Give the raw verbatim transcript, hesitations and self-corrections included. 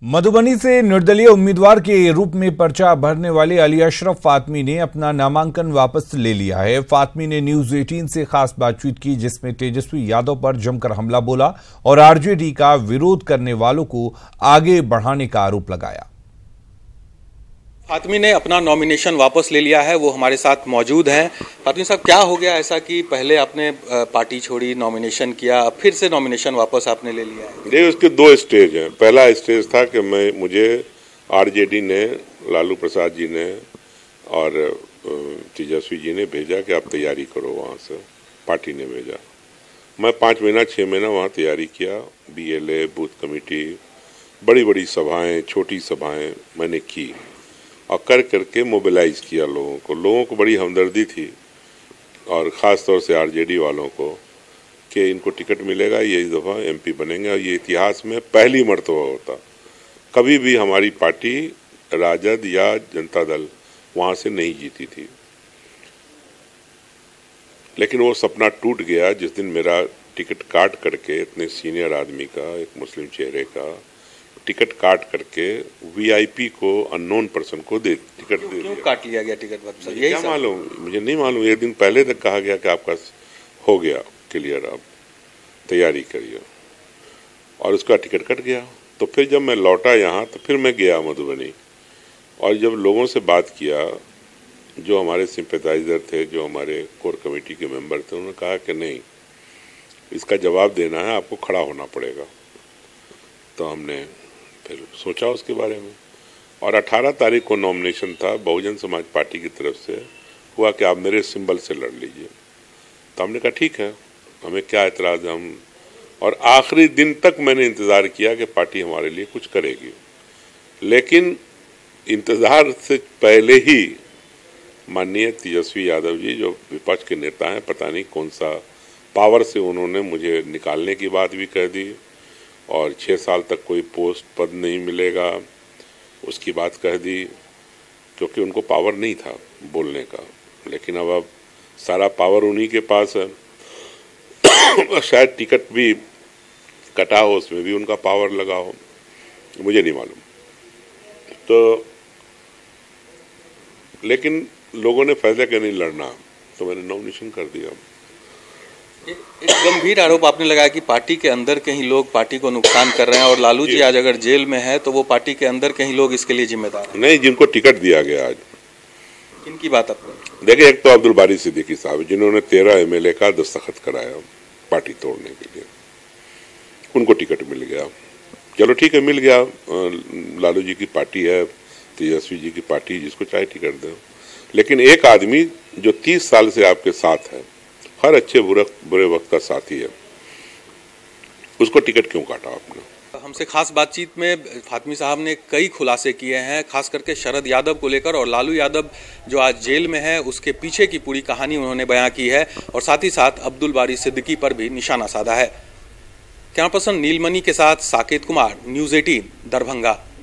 मधुबनी से निर्दलीय उम्मीदवार के रूप में पर्चा भरने वाले अली अशरफ फातमी ने अपना नामांकन वापस ले लिया है। फातमी ने न्यूज अठारह से खास बातचीत की, जिसमें तेजस्वी यादव पर जमकर हमला बोला और आरजेडी का विरोध करने वालों को आगे बढ़ाने का आरोप लगाया। फातमी ने अपना नॉमिनेशन वापस ले लिया है, वो हमारे साथ मौजूद हैं। फातमी साहब, क्या हो गया ऐसा कि पहले आपने पार्टी छोड़ी, नॉमिनेशन किया, अब फिर से नॉमिनेशन वापस आपने ले लिया है? देखिए, उसके दो स्टेज हैं। पहला स्टेज था कि मैं मुझे आरजेडी ने, लालू प्रसाद जी ने और तेजस्वी जी ने भेजा कि आप तैयारी करो, वहाँ से पार्टी ने भेजा। मैं पाँच महीना छः महीना वहाँ तैयारी किया, B L A, booth committee, बड़ी बड़ी सभाएँ, छोटी सभाएँ मैंने की और कर करके मोबिलाइज किया लोगों को। लोगों को बड़ी हमदर्दी थी और ख़ास तौर से आरजेडी वालों को कि इनको टिकट मिलेगा, ये इस दफ़ा एमपी बनेंगे। और ये इतिहास में पहली मर्तबा होता, कभी भी हमारी पार्टी राजद या जनता दल वहाँ से नहीं जीती थी। लेकिन वो सपना टूट गया जिस दिन मेरा टिकट काट करके, इतने सीनियर आदमी का, एक मुस्लिम चेहरे का टिकट काट करके वीआईपी को, अननोन पर्सन को दे टिकट दे दिया। क्यों काट लिया गया टिकट? यही क्या मालूम, मुझे नहीं मालूम। एक दिन पहले तक कहा गया कि आपका हो गया क्लियर, आप तैयारी करिए, और उसका टिकट कट गया। तो फिर जब मैं लौटा यहाँ, तो फिर मैं गया मधुबनी, और जब लोगों से बात किया, जो हमारे सिंपैथाइजर थे, जो हमारे कोर कमेटी के मेंबर थे, उन्होंने कहा कि नहीं, इसका जवाब देना है, आपको खड़ा होना पड़ेगा। तो हमने फिर सोचा उसके बारे में, और अठारह तारीख को नॉमिनेशन था, बहुजन समाज पार्टी की तरफ से हुआ कि आप मेरे सिंबल से लड़ लीजिए। तो हमने कहा ठीक है, हमें क्या एतराज़ है। हम और आखिरी दिन तक मैंने इंतज़ार किया कि पार्टी हमारे लिए कुछ करेगी, लेकिन इंतज़ार से पहले ही माननीय तेजस्वी यादव जी, जो विपक्ष के नेता हैं, पता नहीं कौन सा पावर से उन्होंने मुझे निकालने की बात भी कह दी, और छः साल तक कोई पोस्ट पद नहीं मिलेगा उसकी बात कह दी, क्योंकि उनको पावर नहीं था बोलने का। लेकिन अब अब सारा पावर उन्हीं के पास है। शायद टिकट भी कटा हो, उसमें भी उनका पावर लगा हो, मुझे नहीं मालूम। तो लेकिन लोगों ने फैसला किया नहीं लड़ना, तो मैंने नॉमिनेशन कर दिया। एक गंभीर आरोप आपने लगाया कि पार्टी के अंदर कहीं लोग पार्टी को नुकसान कर रहे हैं, और लालू जी आज अगर जेल में है तो वो पार्टी के अंदर कहीं लोग इसके लिए जिम्मेदार हैं। नहीं, जिनको टिकट दिया गया आज, किनकी बात आपने? देखिए, एक तो अब्दुल बारी सिद्दीकी साहब, जिन्होंने तेरह एमएलए का दस्तखत कराया पार्टी तोड़ने के लिए, उनको टिकट मिल गया। चलो ठीक है, मिल गया। लालू जी की पार्टी है, तेजस्वी जी की पार्टी, जिसको चाहे टिकट दो। लेकिन एक आदमी जो तीस साल से आपके साथ है, हर अच्छे बुरे बुरे वक्त का साथी है, उसको टिकट क्यों काटा आपने? हमसे खास बातचीत में फातमी साहब ने कई खुलासे किए हैं, खास करके शरद यादव को लेकर, और लालू यादव जो आज जेल में है उसके पीछे की पूरी कहानी उन्होंने बयां की है, और साथ ही साथ अब्दुल बारी सिद्दीकी पर भी निशाना साधा है। कैमरा पर्सन नीलमणि के साथ साकेत कुमार, न्यूज अठारह, दरभंगा।